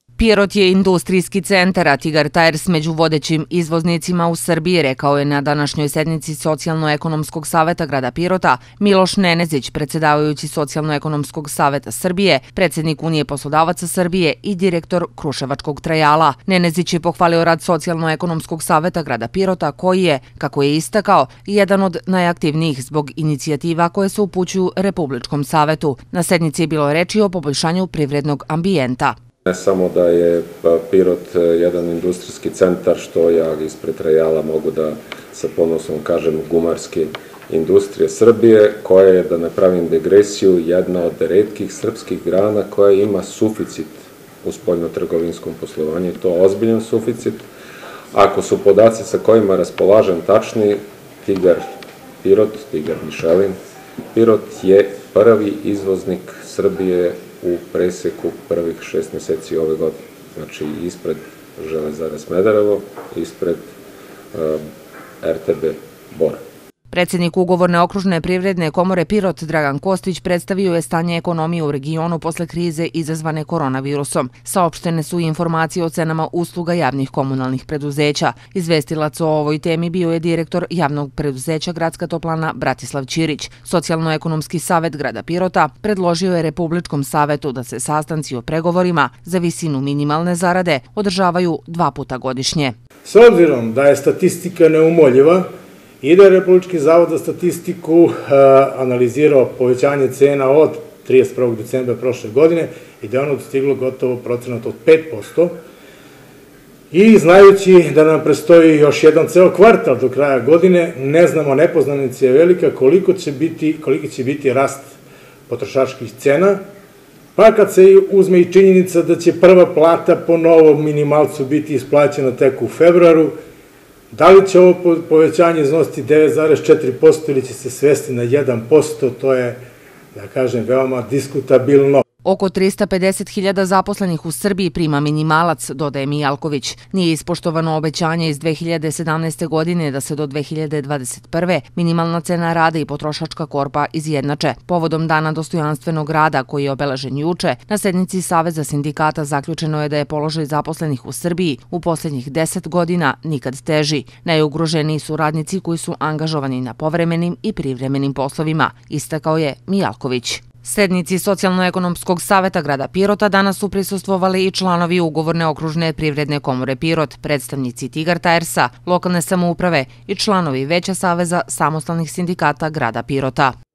Pirot je industrijski centar, a Tigar Tires među vodećim izvoznicima u Srbiji, rekao je na današnjoj sednici Socijalno-ekonomskog saveta grada Pirota Miloš Nenezić, predsjedavajući Socijalno-ekonomskog saveta Srbije, predsjednik Unije poslodavaca Srbije i direktor Kruševačkog Trajala. Nenezić je pohvalio rad Socijalno-ekonomskog saveta grada Pirota, koji je, kako je istakao, jedan od najaktivnijih zbog inicijativa koje se upućuju Republičkom savetu. Na sednici je bilo reči o poboljšanju privrednog ambijenta. Ne samo da je Pirot jedan industrijski centar, što ja ispred Trajala mogu da sa ponosom kažem gumarske industrije Srbije, koja je, da ne pravim degresiju, jedna od retkih srpskih grana koja ima suficit u spoljno-trgovinskom poslovanju, i to ozbiljan suficit. Ako su podaci sa kojima raspolažem tačni, Tigar Pirot, Tigar Mišelin, Pirot je prvi izvoznik Srbije u preseku prvih 6 mjeseci ove godine. Znači, ispred Železare Smederevo, ispred RTB Bor. Predsjednik ugovorne okružne privredne komore Pirot Dragan Kostić predstavio je stanje ekonomije u regionu posle krize izazvane koronavirusom. Saopštene su i informacije o cenama usluga javnih komunalnih preduzeća. Izvestilac o ovoj temi bio je direktor javnog preduzeća Gradska toplana Bratislav Ćirić. Socijalno-ekonomski savet grada Pirota predložio je Republičkom savetu da se sastanci o pregovorima za visinu minimalne zarade održavaju 2 puta godišnje. S obzirom da je statistika neumoljiva i da je Republički zavod za statistiku analizirao povećanje cena od 31. decembra prošle godine i da je ono dostiglo gotovo procenat od 5%. I znajući da nam prestoji još jedan ceo kvartal do kraja godine, ne znamo, nepoznanica je velika koliki će biti rast potrošačkih cena, pa kad se uzme i činjenica da će prva plata po novom minimalcu biti isplaćena tek u februaru, da li će ovo povećanje iznositi 9,4% ili će se svesti na 1%, to je, da kažem, veoma diskutabilno. Oko 350.000 zaposlenih u Srbiji prima minimalac, dodaje Mijalković. Nije ispoštovano obećanje iz 2017. godine da se do 2021. minimalna cena rada i potrošačka korpa izjednače. Povodom Dana dostojanstvenog rada, koji je obeležen juče, na sednici Saveza sindikata zaključeno je da je položaj zaposlenih u Srbiji u posljednjih 10 godina nikad teži. Najugroženiji su radnici koji su angažovani na povremenim i privremenim poslovima, istakao je Mijalković. Sednici Socijalno-ekonomskog saveta grada Pirota danas su prisustvovali i članovi ugovorne okružne privredne komore Pirot, predstavnici Tigar Tiresa, lokalne samouprave i članovi Veća saveza samostalnih sindikata grada Pirota.